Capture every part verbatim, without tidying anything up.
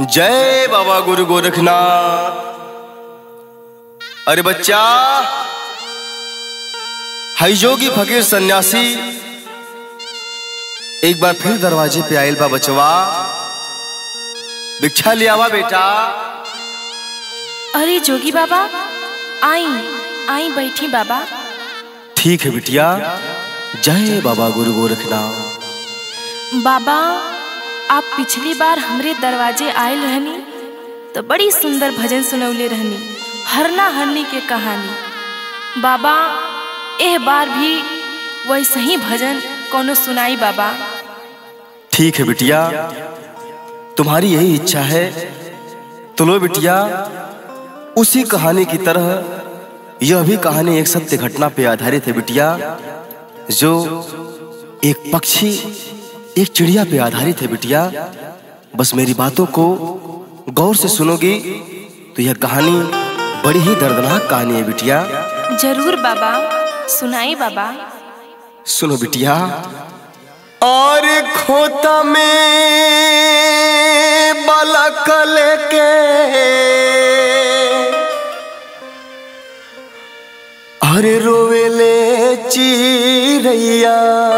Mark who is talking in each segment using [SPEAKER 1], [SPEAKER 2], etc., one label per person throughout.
[SPEAKER 1] जय बाबा गुरु गोरखनाथ। अरे बच्चा, हाई जोगी फकीर सन्यासी एक बार फिर दरवाजे पे आयल बा। बचवा भिक्षा ले आवा बेटा।
[SPEAKER 2] अरे जोगी बाबा, आई आई बैठी बाबा।
[SPEAKER 1] ठीक है बिटिया। जय बाबा गुरु गोरखनाथ।
[SPEAKER 2] बाबा, आप पिछली बार हमरे दरवाजे आयल रहनी तो बड़ी सुंदर भजन सुनौले रहनी, हरना हरनी के कहानी। बाबा, एह बार भी वैसे ही भजन कोनो सुनाई बाबा।
[SPEAKER 1] ठीक है बिटिया, तुम्हारी यही इच्छा है तो लो बिटिया। उसी कहानी की तरह यह भी कहानी एक सत्य घटना पे आधारित है बिटिया, जो एक पक्षी एक चिड़िया पे आधारित है बिटिया। बस मेरी बातों को गौर से सुनोगी तो यह कहानी बड़ी ही दर्दनाक कहानी है बिटिया।
[SPEAKER 2] जरूर बाबा, सुनाई बाबा।
[SPEAKER 1] सुनो बिटिया। और खोता में बालक लेके अरे रोवेले चिड़ैया,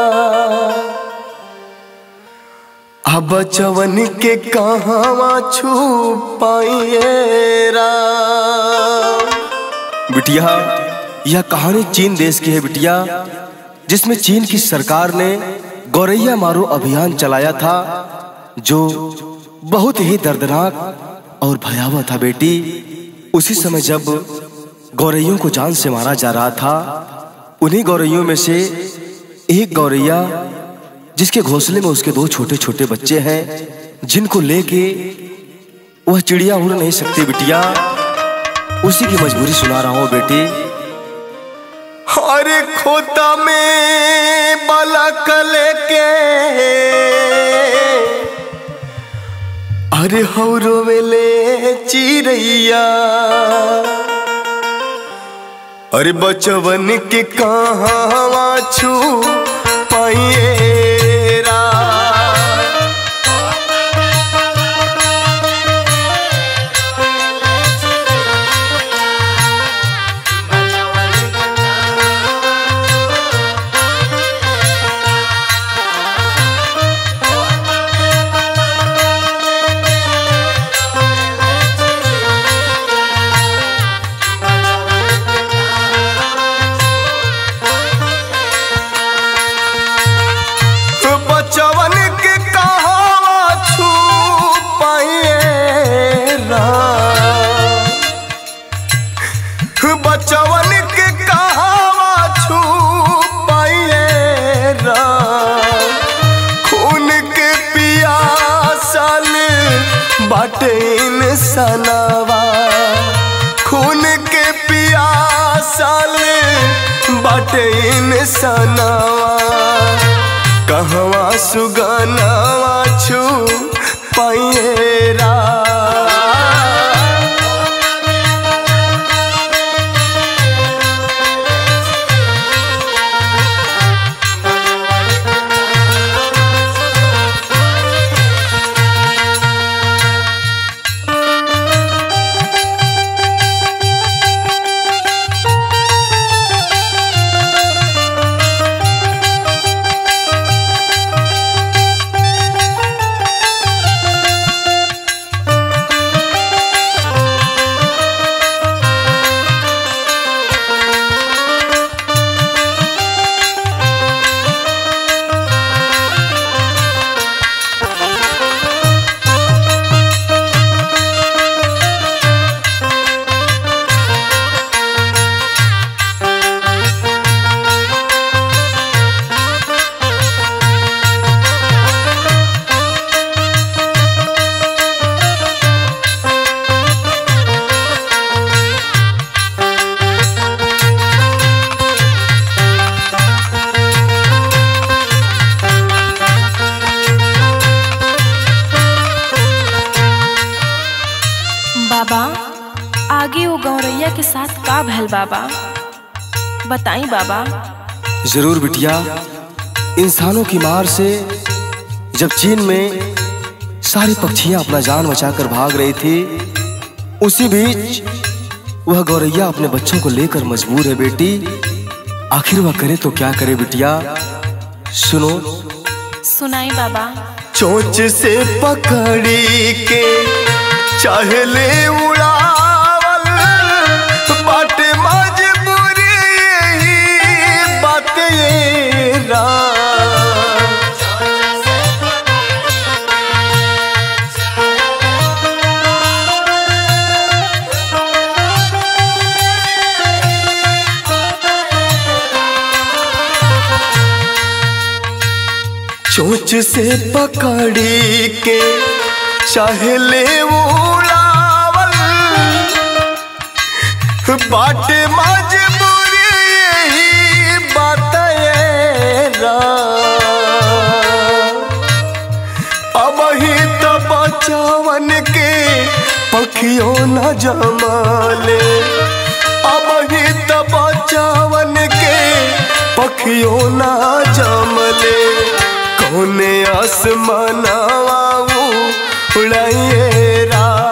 [SPEAKER 1] अब बचवन के कहावा छुपाइए राम। बिटिया, यह कहानी चीन देश की है बिटिया, जिसमें चीन की सरकार ने गौरैया मारो अभियान चलाया था, जो बहुत ही दर्दनाक और भयावह था बेटी। उसी समय जब गौरैयों को जान से मारा जा रहा था, उन्हीं गौरैयों में से एक गौरैया जिसके घोंसले में उसके दो छोटे छोटे बच्चे हैं, जिनको लेके वह चिड़िया उड़ नहीं सकती बिटिया, उसी की मजबूरी सुना रहा हूं बेटी। अरे खोता में बालक लेके अरे हौरो वेले चिड़ैया, अरे बचवन के कहावा छुपाइए। बचवन के कहावा छुपाइए राम, खून के पियासल बाटे इंसानवा, खून के पियासल बाटे इंसानवा, कहवा सुगनवा छुपाइए राम।
[SPEAKER 2] बाबा, आगे वो गौरैया के साथ का भैल बाबा, बताई बाबा।
[SPEAKER 1] जरूर बिटिया। इंसानों की मार से जब चीन में सारी पक्षियां अपना जान बचाकर भाग रही थी। उसी बीच वह गौरैया अपने बच्चों को लेकर मजबूर है बेटी। आखिर वह करे तो क्या करे बिटिया, सुनो।
[SPEAKER 2] सुनाई बाबा।
[SPEAKER 1] चोंच से पकड़ी के चाहे ले उड़ावल, बाटे मजबूरी यही बात ये राम। चोंच से पकड़ी के चाहे ले उड़ावल, बाटे मजबूरी यही बात ये राम। अब ही तो बचावन के पखियों न जमाले, अब ही तो बचावन के पखियों न जमले। कौने आसमानवा उड़ाइए राम।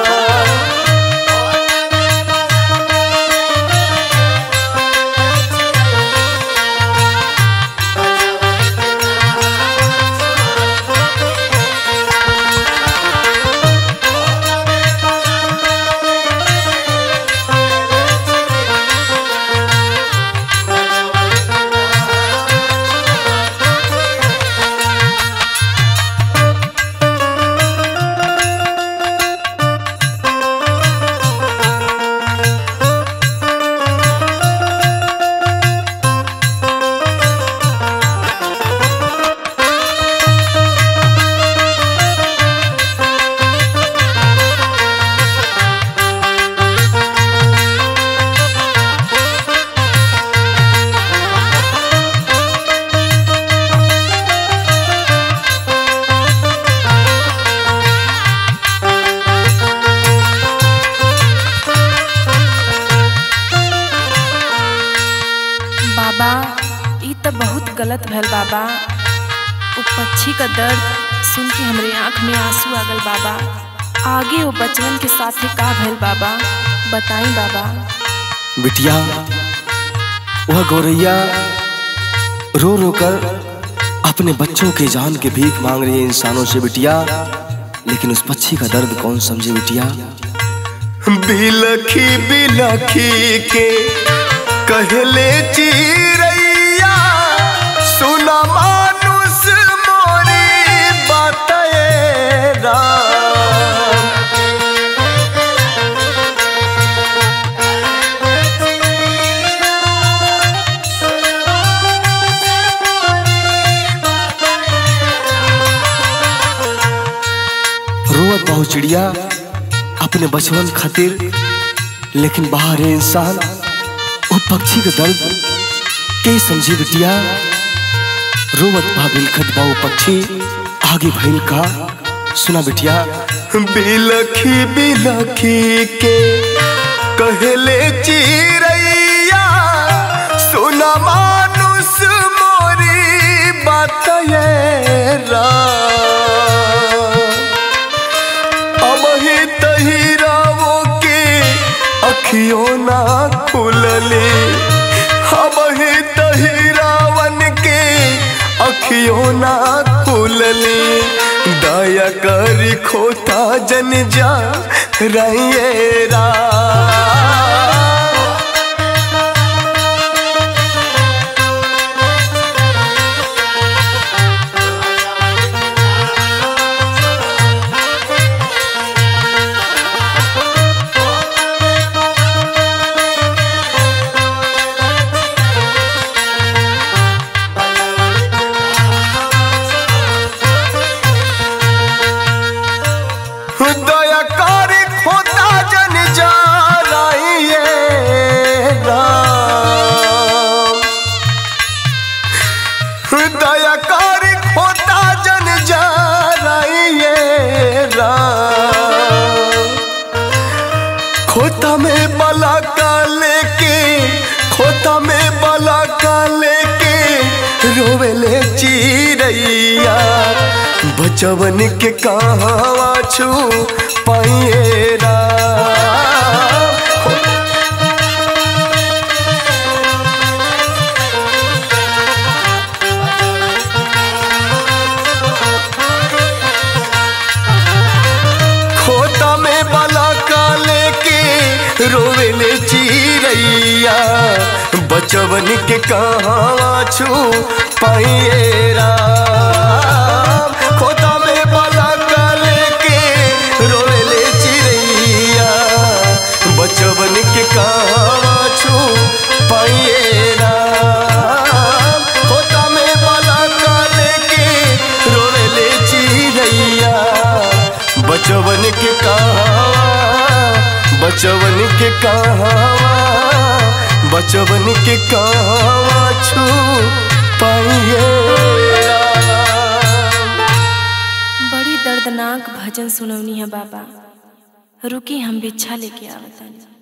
[SPEAKER 2] बाबा ई तो बहुत गलत भैल बाबा। वो पक्षी का दर्द सुन के हमरे आँख में आंसू आ गल बाबा। आगे वो बचवन के साथे का भैल बाबा, बताई बाबा।
[SPEAKER 1] बिटिया, वह गौरैया रो रो कर अपने बच्चों के जान के भीख मांग रही है इंसानों से बिटिया, लेकिन उस पक्षी का दर्द कौन समझे बिटिया। बिलखी बिलखी के कहले चिरैया, सुना मानुष मोरी बात ये राम। रोवत बहु चिड़िया अपने बचवन खातिर, लेकिन बाहर है इंसान वो पक्षी का दर्द के समझी बिटिया। रोवत बा बिलखत बा वो पक्षी, आगे भइल का सुना बिटिया। बिलखी बिलखी के कहले चिरैया, सुना मानुष मोरी बात ये राम। अब ही तही रावो के अखियों ना खुलले, अब ही तही रावण के अखियों ना खुलले। दया करी खोता जन जा रहिए राम। दया करी खोता जन जा रही बचवन के कहवा छू पाइए राम। खोता में बाला का लेके रोवेले चिरैया, बचवन के कहवा छू पाइए राम। खोता में बाला का लेके रोवेले चिरैया, बचवन के कहवा छू पाइए राम। खोता में बाला का लेके रोवेले चिरैया, बचवन के कहवा, बचवन के कहवा, बचवन के कहवा छू पाइए राम।
[SPEAKER 2] बड़ी दर्दनाक भजन सुनौनी है बाबा, रुकी हम भिक्षा लेके आवतानी।